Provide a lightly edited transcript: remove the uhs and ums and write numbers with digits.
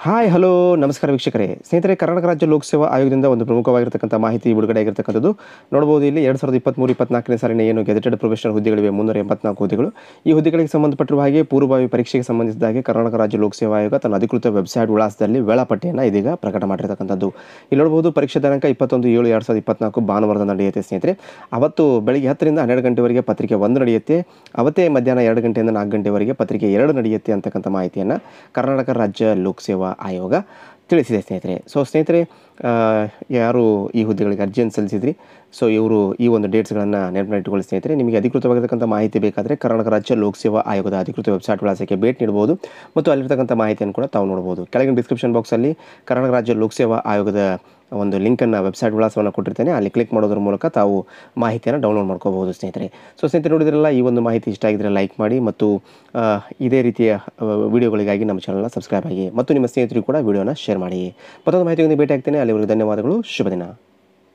Hi hello ನಮಸ್ಕಾರ ವೀಕ್ಷಕರೇ. ಸ್ನೇಹಿತರೆ, ಕರ್ನಾಟಕ ರಾಜ್ಯ ಲೋಕಸೇವಾ ಆಯೋಗದಿಂದ ಒಂದು ಪ್ರಮುಖವಾಗಿರತಕ್ಕಂಥ ಮಾಹಿತಿ ಬಿಡುಗಡೆ ಆಗಿರತಕ್ಕಂಥದ್ದು ನೋಡಬಹುದು. ಇಲ್ಲಿ 2023-24ನೇ ಸಾಲಿನ ಏನು ಗೆಜೆಟೆಡ್ ಪ್ರೊಫೆಷನಲ್ ಹುದ್ದೆಗಳಿವೆ 384 ಹುದ್ದೆಗಳು. ಈ ಹುದ್ದೆಗಳಿಗೆ ಸಂಬಂಧಪಟ್ಟಿರುವ ಹಾಗೆ ಪೂರ್ವಭಾವಿ ಪರೀಕ್ಷೆಗೆ ಸಂಬಂಧಿಸಿದ ಹಾಗೆ ಕರ್ನಾಟಕ ರಾಜ್ಯ ಲೋಕಸೇವಾ ಆಯೋಗ ತನ್ನ ಅಧಿಕೃತ ವೆಬ್ಸೈಟ್ ವಿಳಾಸದಲ್ಲಿ ವೇಳಾಪಟ್ಟಿಯನ್ನು ಇದೀಗ ಪ್ರಕಟ ಮಾಡಿರತಕ್ಕಂಥದ್ದು. ಇಲ್ಲಿ ನೋಡಬಹುದು, ಪರೀಕ್ಷೆ ದಿನಾಂಕ 21/7/2024 ಭಾನುವಾರದ ನಡೆಯುತ್ತೆ ಸ್ನೇಹಿತರೆ. ಅವತ್ತು ಬೆಳಗ್ಗೆ 10ರಿಂದ 12 ಗಂಟೆವರೆಗೆ ಪತ್ರಿಕೆ 1 ನಡೆಯುತ್ತೆ. ಅವತ್ತೇ ಮಧ್ಯಾಹ್ನ 2 ಗಂಟೆಯಿಂದ 4 ಗಂಟೆವರೆಗೆ ಪತ್ರಿಕೆ 2 ನಡೆಯುತ್ತೆ ಅಂತಕ್ಕಂಥ ಮಾಹಿತಿಯನ್ನು ಕರ್ನಾಟಕ ರಾಜ್ಯ ಲೋಕಸೇವಾ ಆಯೋಗ ತಿಳಿಸಿದೆ ಸ್ನೇಹಿತರೆ. ಸ್ನೇಹಿತರೆ, ಯಾರು ಈ ಹುದ್ದೆಗಳಿಗೆ ಅರ್ಜಿಯನ್ನು ಸಲ್ಲಿಸಿದ್ರಿ, ಇವರು ಈ ಒಂದು ಡೇಟ್ಸ್ಗಳನ್ನು ನೆನಪಿಟ್ಟುಕೊಳ್ಳಿ ಸ್ನೇಹಿತರೆ. ನಿಮಗೆ ಅಧಿಕೃತವಾಗಿರತಕ್ಕಂಥ ಮಾಹಿತಿ ಬೇಕಾದರೆ ಕರ್ನಾಟಕ ರಾಜ್ಯ ಲೋಕಸೇವಾ ಆಯೋಗದ ಅಧಿಕೃತ ವೆಬ್ಸೈಟ್ ವಿಳಾಸಕ್ಕೆ ಭೇಟಿ ನೀಡಬಹುದು ಮತ್ತು ಅಲ್ಲಿರ್ತಕ್ಕಂಥ ಮಾಹಿತಿಯನ್ನು ಕೂಡ ತಾವು ನೋಡ್ಬೋದು. ಕೆಳಗಿನ ಡಿಸ್ಕ್ರಿಪ್ಷನ್ ಬಾಕ್ಸಲ್ಲಿ ಕರ್ನಾಟಕ ರಾಜ್ಯ ಲೋಕಸೇವಾ ಆಯೋಗದ ಒಂದು ಲಿಂಕನ್ನು, ವೆಬ್ಸೈಟ್ ವಿಳಾಸವನ್ನು ಕೊಟ್ಟಿರ್ತೇನೆ. ಅಲ್ಲಿ ಕ್ಲಿಕ್ ಮಾಡೋದ್ರ ಮೂಲಕ ತಾವು ಮಾಹಿತಿಯನ್ನು ಡೌನ್ಲೋಡ್ ಮಾಡ್ಕೋಬಹುದು ಸ್ನೇಹಿತರೆ. ಸ್ನೇಹಿತರೆ, ನೋಡಿದ್ರಲ್ಲ, ಈ ಒಂದು ಮಾಹಿತಿ ಇಷ್ಟ ಆಗಿದ್ರೆ ಲೈಕ್ ಮಾಡಿ ಮತ್ತು ಇದೇ ರೀತಿಯ ವಿಡಿಯೋಗಳಿಗಾಗಿ ನಮ್ಮ ಚಾನಲ್ನ ಸಬ್ಸ್ಕ್ರೈಬ್ ಆಗಿ ಮತ್ತು ನಿಮ್ಮ ಸ್ನೇಹಿತರಿಗೂ ಕೂಡ ವಿಡಿಯೋನ ಶೇರ್ ಮಾಡಿ. ಮತ್ತೊಂದು ಮಾಹಿತಿಯೊಂದಿಗೆ ಭೇಟಿ ಆಗ್ತೇನೆ. ಅಲ್ಲಿವರೆಗೂ ಧನ್ಯವಾದಗಳು. ಶುಭ ದಿನ.